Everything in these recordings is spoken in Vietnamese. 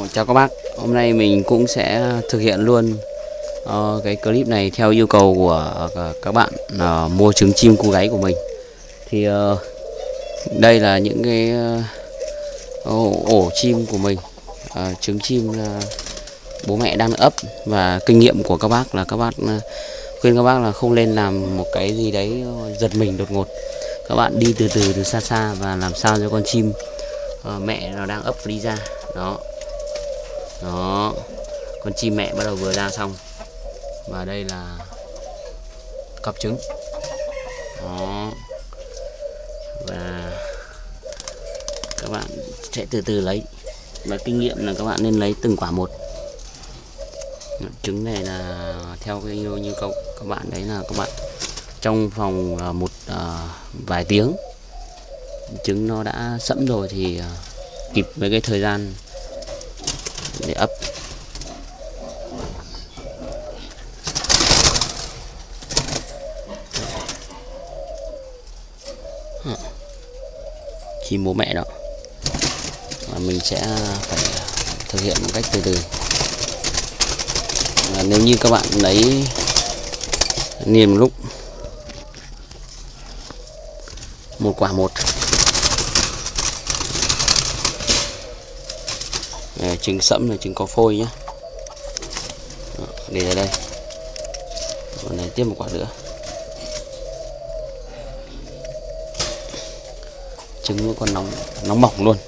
Chào các bác, hôm nay mình cũng sẽ thực hiện luôn cái clip này theo yêu cầu của các bạn mua trứng chim cu gáy của mình. Thì đây là những cái ổ chim của mình, trứng chim bố mẹ đang ấp. Và kinh nghiệm của các bác là khuyên các bác là không nên làm một cái gì đấy giật mình đột ngột. Các bạn đi từ từ xa xa và làm sao cho con chim mẹ nó đang ấp đi ra. Đó, con chim mẹ bắt đầu vừa ra xong, và đây là cặp trứng. Đó, và các bạn sẽ từ từ lấy, và kinh nghiệm là các bạn nên lấy từng quả một. Trứng này là theo cái như các bạn đấy, là các bạn trong vòng vài tiếng trứng nó đã sẫm rồi thì kịp với cái thời gian để ấp. Chim bố mẹ đó, và mình sẽ phải thực hiện một cách từ từ. Nếu như các bạn lấy liền một lúc, một quả một. Trứng sẫm là trứng có phôi nhé. Để ở đây, còn này tiếp một quả nữa. Trứng nó còn nóng bỏng luôn.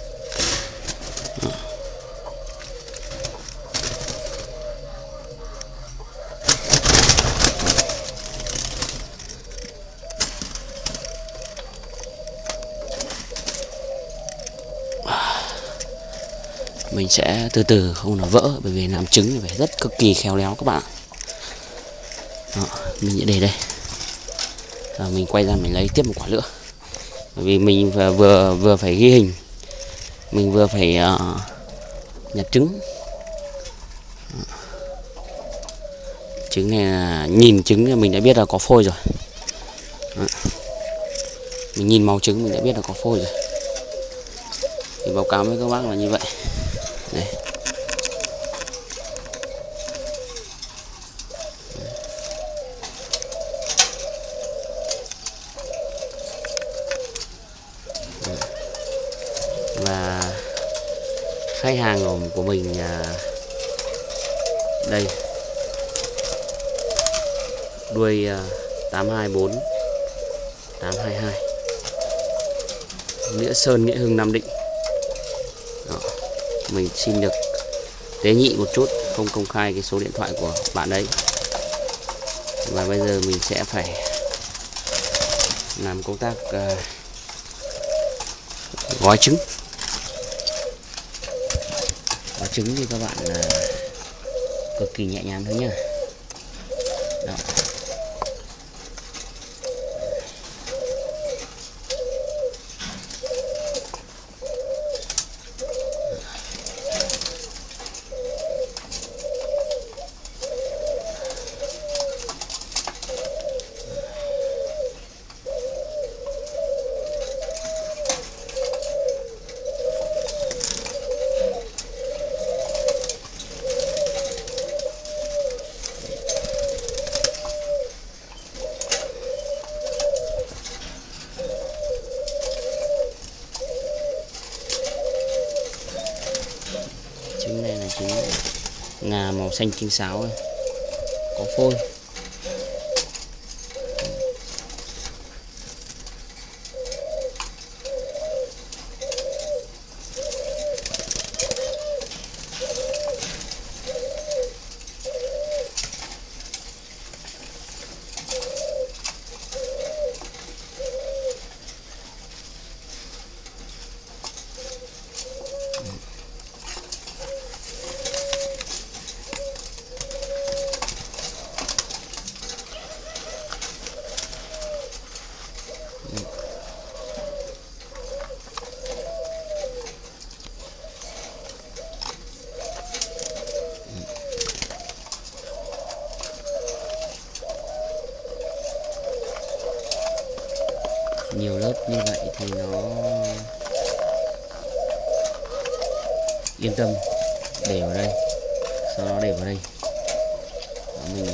Mình sẽ từ từ không nó vỡ, bởi vì làm trứng thì phải rất cực kỳ khéo léo các bạn. Đó, mình sẽ để đây. Mình quay ra mình lấy tiếp một quả nữa, bởi vì mình vừa phải ghi hình, mình vừa phải nhặt trứng. Trứng này là nhìn trứng thì mình đã biết là có phôi rồi. Đó, mình nhìn màu trứng mình đã biết là có phôi rồi. Thì báo cáo với các bác là như vậy. Đây. Và khách hàng của mình đây, đuôi 824 822, Nghĩa Sơn, Nghĩa Hưng, Nam Định. Đó, mình xin được tế nhị một chút, không công khai cái số điện thoại của bạn đấy. Và bây giờ mình sẽ phải làm công tác gói trứng. Gói trứng thì các bạn cực kỳ nhẹ nhàng thôi nhá. Đó. Trứng này là trứng ngà màu xanh trứng sáo ấy, có phôi. Nhiều lớp như vậy thì nó yên tâm để vào đây, sau đó để vào đây. Đó, mình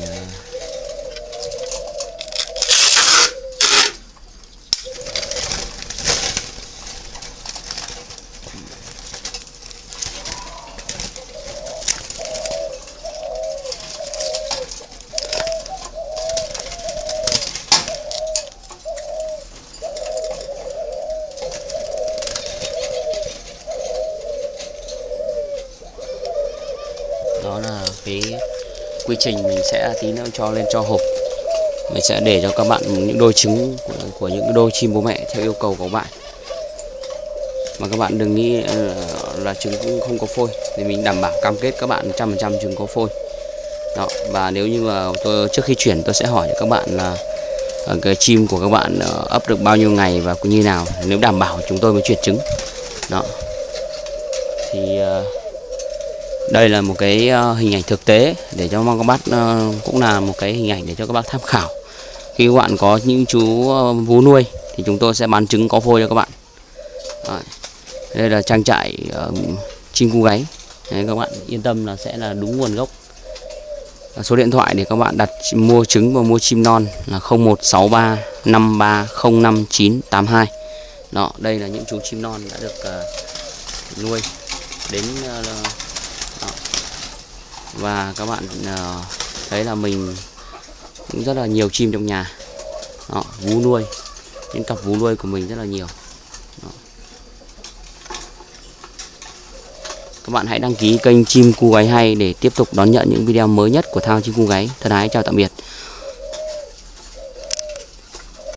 đó là cái quy trình mình sẽ tí nữa cho lên cho hộp. Mình sẽ để cho các bạn những đôi trứng của những đôi chim bố mẹ theo yêu cầu của bạn. Mà các bạn đừng nghĩ là trứng cũng không có phôi, thì mình đảm bảo cam kết các bạn 100% trứng có phôi. Đó, và nếu như mà trước khi chuyển tôi sẽ hỏi các bạn là cái chim của các bạn ấp được bao nhiêu ngày và như nào, nếu đảm bảo chúng tôi mới chuyển trứng. Đó. Thì đây là một cái hình ảnh thực tế để cho các bác, cũng là một cái hình ảnh để cho các bác tham khảo. Khi các bạn có những chú vú nuôi thì chúng tôi sẽ bán trứng có phôi cho các bạn. Đây là trang trại chim cu gáy. Đấy, các bạn yên tâm là sẽ là đúng nguồn gốc. Số điện thoại để các bạn đặt mua trứng và mua chim non là 0163 5305 982. Đó, đây là những chú chim non đã được nuôi đến đó. Và các bạn thấy là mình cũng rất là nhiều chim trong nhà. Đó, vú nuôi, những cặp vú nuôi của mình rất là nhiều. Đó. Các bạn hãy đăng ký kênh Chim Cu Gáy Hay để tiếp tục đón nhận những video mới nhất của Thao Chim Cu Gáy. Thân ái chào tạm biệt.